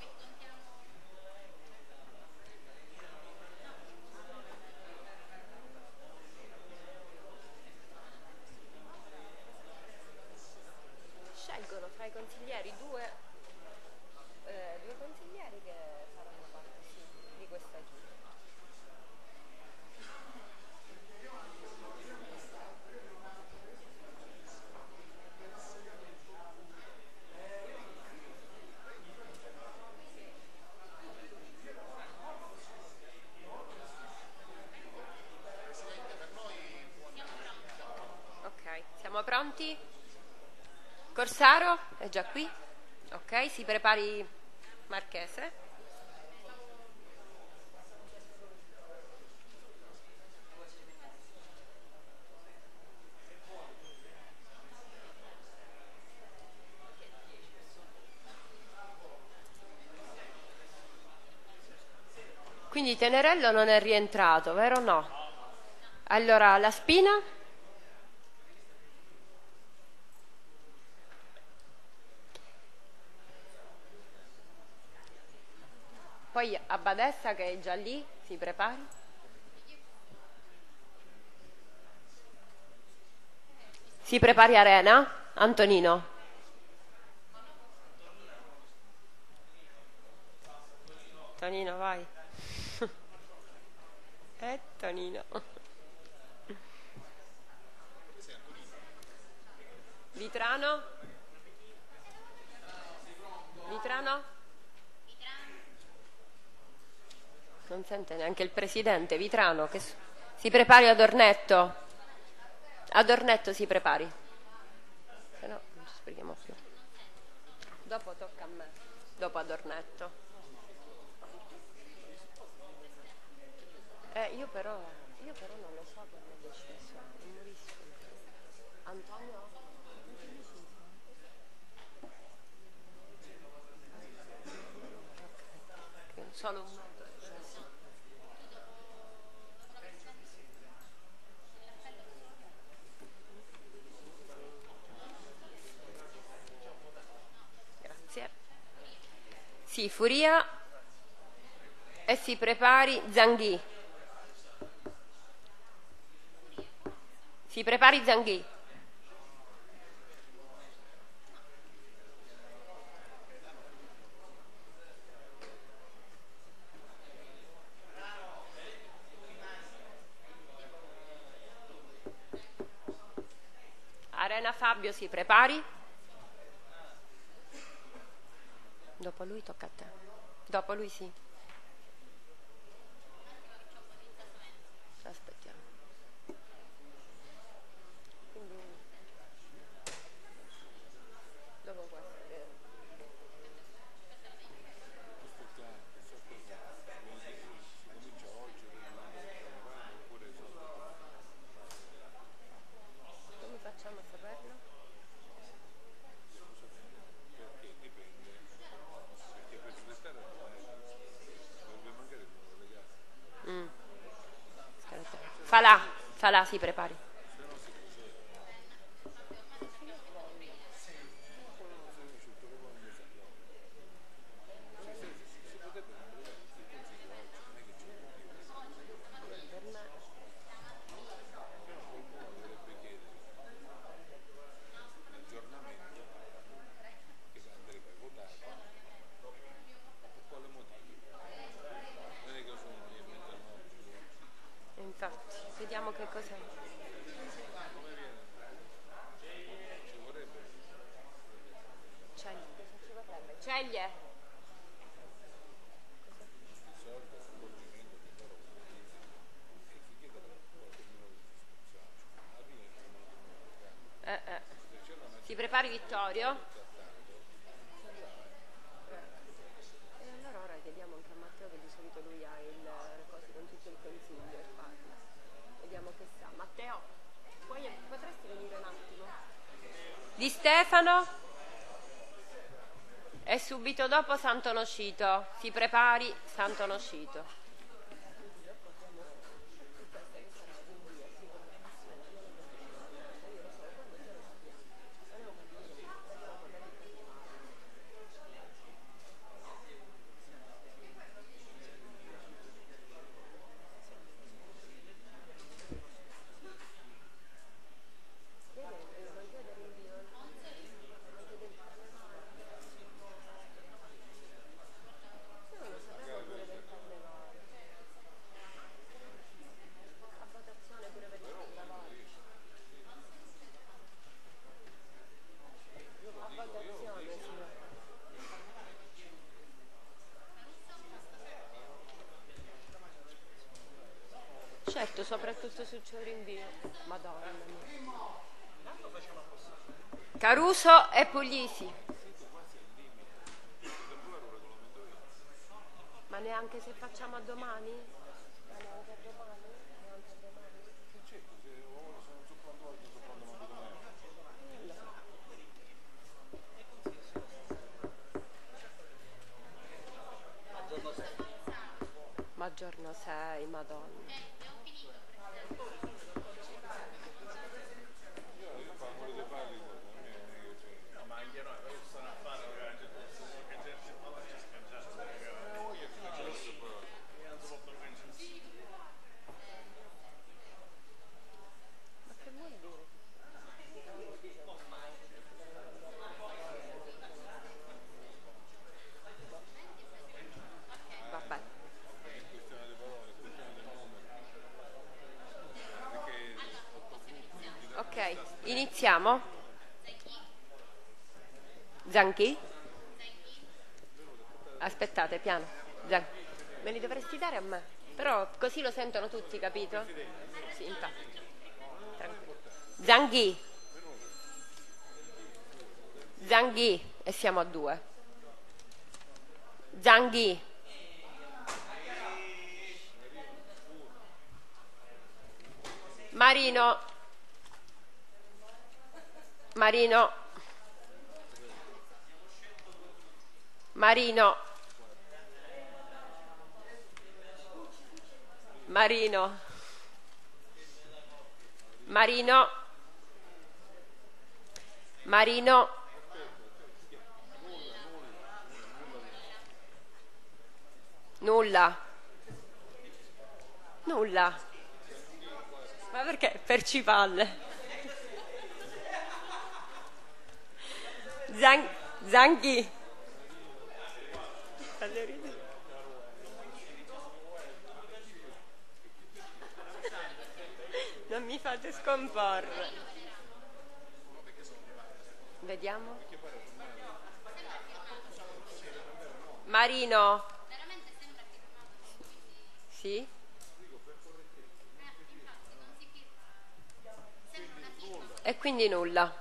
Scelgono fra i consiglieri due, eh, due consiglieri che faranno parte, sì, di questa giunta. Ok, siamo pronti? Corsaro è già qui? Ok, si prepari Marchese. Quindi Tenerello non è rientrato, vero o no? Allora, la Spina? Poi Abbadessa che è già lì, si prepari. Si prepari Arena, Antonino. Tonino, vai. Eh, Tonino. Vitrano? Vitrano? Non sente neanche il presidente. Vitrano, che s- si prepari ad Ornetto. Ad Ornetto si prepari. Se no non ci spieghiamo più. Dopo tocca a me. Dopo ad Ornetto. Eh, io però, io però non lo so che hanno deciso. Non mi risulta. Antonio? Ok. Solo un Grazie. Sì, Furia e si prepari Zanghì. Si prepari Zanghì. Arena Fabio si prepari. Dopo lui tocca a te. Dopo lui sì. Aspettiamo. Quindi dopo questo. eh, Come facciamo a saperlo? Perché dipende, perché per sfruttare dovrebbe mancare il numero legale. Mm. Aspetta. Falà, Falà si prepari. L'aggiornamento che andrebbe votato per quale motivo? Non è che sono io mezzanotte. Infatti, vediamo che cosa. Ci vorrebbe Ceglie. Ceglie. il solito svolgimento che loro utilizzano e si chiede qualche minuto di discussione. Alla fine non è Eh, eh. se c'è la maggioranza Si prepari Vittorio. E allora ora chiediamo anche a Matteo, che di solito lui ha il coso con tutto il consiglio e parla. Vediamo che sa. Matteo, puoi, potresti venire un attimo? Di Stefano. E subito dopo Santo Nocito. Si prepari Santo Nocito. Certo, soprattutto se c'è un rinvio. Madonna mia. Caruso e Puglisi. Ma neanche se facciamo a domani? Ma neanche a domani? Neanche a domani? Ma giorno sei, Madonna. Ok, iniziamo. Zanchi? Aspettate, piano. Zan- Me li dovresti dare a me. Però così lo sentono tutti, capito? Sì, infatti. Tranquillo. Zanghi. Zanghi. E siamo a due. Zanghi. Marino. Marino. Marino. Marino. Marino. Marino. Nulla. Nulla. Ma perché? Per cipalle. Zang- Zanghi. Non mi fate scomporre. Vediamo. Marino. Sì? E quindi nulla.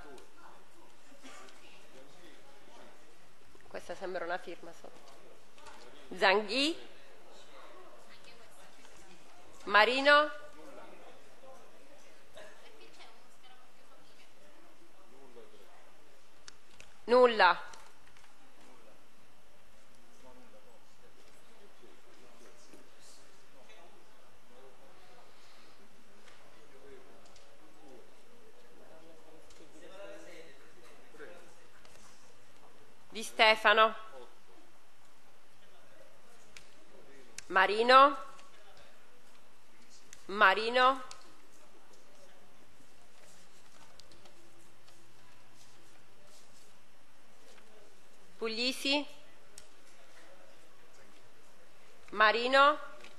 Questa sembra una firma sotto. Zanghi. Marino. Nulla. Di Stefano. Marino. Marino. Puglisi. Marino.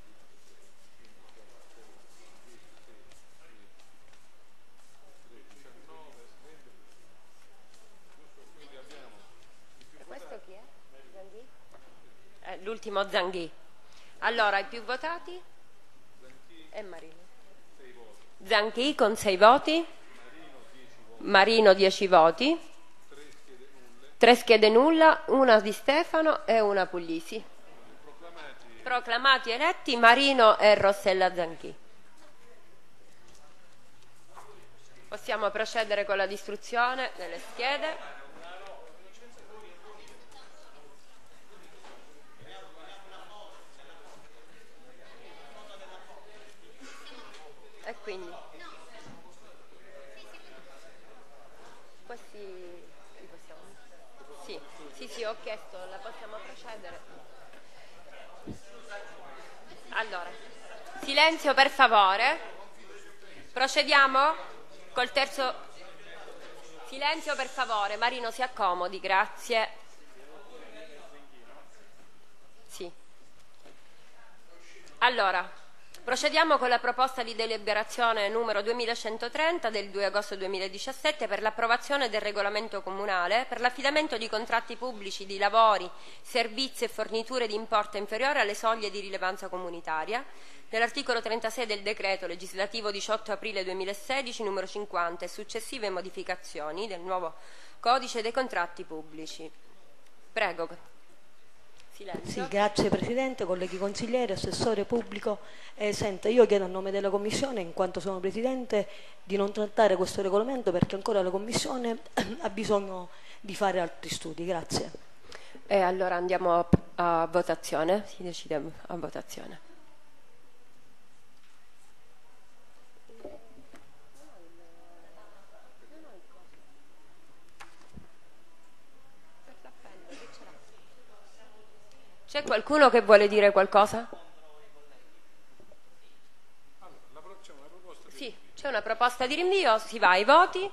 E questo chi è? Zanghi? Eh, l'ultimo Zanghi. Allora, i più votati? E Marino. Zanghi con sei voti. Marino dieci voti. Tre schede nulla, una di Stefano e una Puglisi. Proclamati. Proclamati eletti Marino e Rossella Zanchi. Possiamo procedere con la distruzione delle schede. E quindi questi li possiamo... Sì, sì, sì, ho chiesto, la possiamo procedere. Allora, silenzio per favore. Procediamo col terzo. Silenzio per favore. Marino, si accomodi, grazie. Sì. Allora, procediamo con la proposta di deliberazione numero duemilacentotrenta del due agosto duemiladiciassette per l'approvazione del regolamento comunale per l'affidamento di contratti pubblici di lavori, servizi e forniture di importo inferiore alle soglie di rilevanza comunitaria dell'articolo trentasei del decreto legislativo diciotto aprile duemilasedici numero cinquanta e successive modificazioni del nuovo codice dei contratti pubblici. Prego. Sì, grazie Presidente, colleghi consiglieri, assessore pubblico. Eh, senta, io chiedo a nome della Commissione, in quanto sono Presidente, di non trattare questo regolamento perché ancora la Commissione ha bisogno di fare altri studi. Grazie. E allora andiamo a, a votazione, si decide a votazione. C'è qualcuno che vuole dire qualcosa? Sì, c'è una proposta di rinvio, si va ai voti.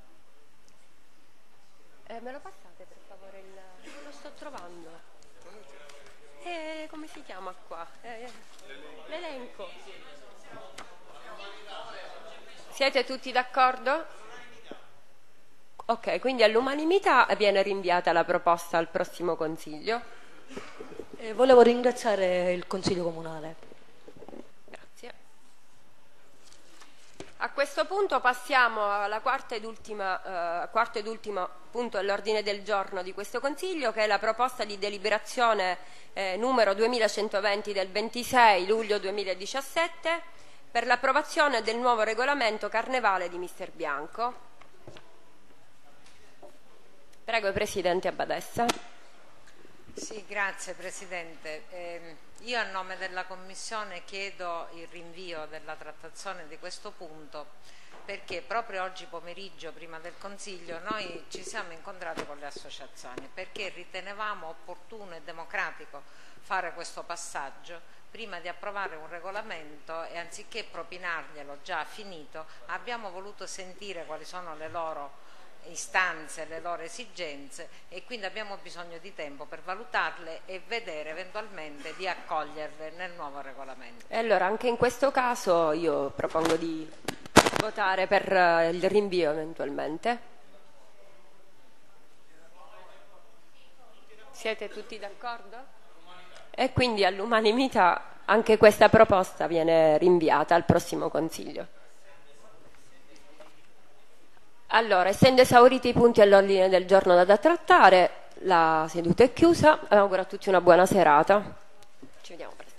Eh, me lo passate per favore? Il... Non lo sto trovando. Eh, come si chiama qua? Eh, l'elenco. Siete tutti d'accordo? Ok, quindi all'unanimità viene rinviata la proposta al prossimo Consiglio. Eh, volevo ringraziare il Consiglio Comunale. Grazie. A questo punto passiamo alla quarta ed ultima, eh, quarto ed ultimo punto all'ordine del giorno di questo Consiglio, che è la proposta di deliberazione eh, numero duemilacentoventi del ventisei luglio duemiladiciassette per l'approvazione del nuovo regolamento carnevale di Mister Bianco. Prego, Presidente Abbadessa. Sì, grazie Presidente. Eh, io a nome della Commissione chiedo il rinvio della trattazione di questo punto perché proprio oggi pomeriggio, prima del Consiglio, noi ci siamo incontrati con le associazioni perché ritenevamo opportuno e democratico fare questo passaggio prima di approvare un regolamento e anziché propinarglielo già finito abbiamo voluto sentire quali sono le loro istanze, le loro esigenze e quindi abbiamo bisogno di tempo per valutarle e vedere eventualmente di accoglierle nel nuovo regolamento. E allora anche in questo caso io propongo di votare per il rinvio eventualmente. Siete tutti d'accordo? E quindi all'unanimità anche questa proposta viene rinviata al prossimo Consiglio. Allora, essendo esauriti i punti all'ordine del giorno da trattare, la seduta è chiusa. Auguro a tutti una buona serata. Ci vediamo presto.